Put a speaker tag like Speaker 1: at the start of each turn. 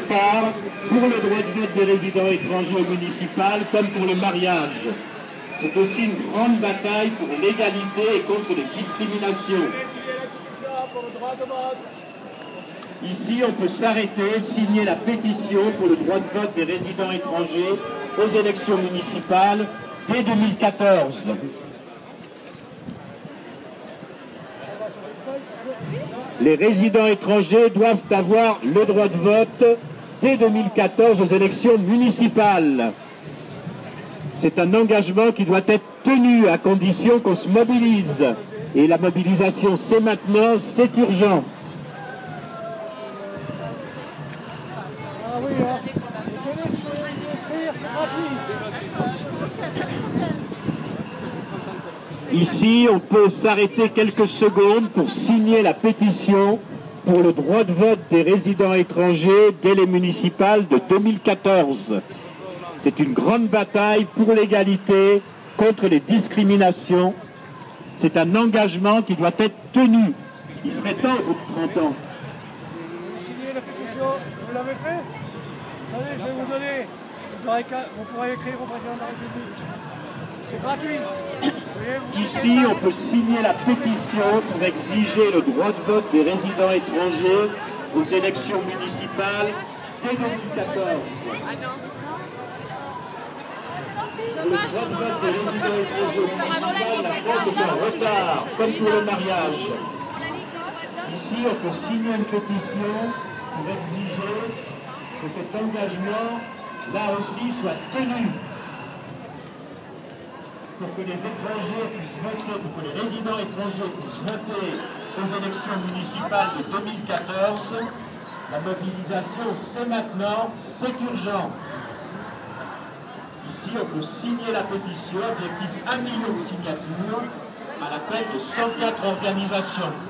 Speaker 1: part pour le droit de vote des résidents étrangers au municipal comme pour le mariage. C'est aussi une grande bataille pour l'égalité et contre les discriminations. Ici, on peut s'arrêter, signer la pétition pour le droit de vote des résidents étrangers aux élections municipales dès 2014. Les résidents étrangers doivent avoir le droit de vote dès 2014 aux élections municipales. C'est un engagement qui doit être tenu à condition qu'on se mobilise. Et la mobilisation, c'est maintenant, c'est urgent. Ici, on peut s'arrêter quelques secondes pour signer la pétition pour le droit de vote des résidents étrangers dès les municipales de 2014. C'est une grande bataille pour l'égalité, contre les discriminations. C'est un engagement qui doit être tenu. Il serait temps au bout de 30 ans.
Speaker 2: Vous signez la pétition, vous l'avez fait? Allez, je vais vous donner. Vous pourrez écrire au président de la République. C'est gratuit.
Speaker 1: Ici, on peut signer la pétition pour exiger le droit de vote des résidents étrangers aux élections municipales dès 2014. Le droit de vote des résidents étrangers municipaux, la France est en retard, comme pour le mariage. Ici, on peut signer une pétition pour exiger que cet engagement, là aussi, soit tenu. Pour que les étrangers puissent voter, pour que les résidents étrangers puissent voter aux élections municipales de 2014, la mobilisation, c'est maintenant, c'est urgent. Ici, on peut signer la pétition, objectif 1 million de signatures, à l'appel de 104 organisations.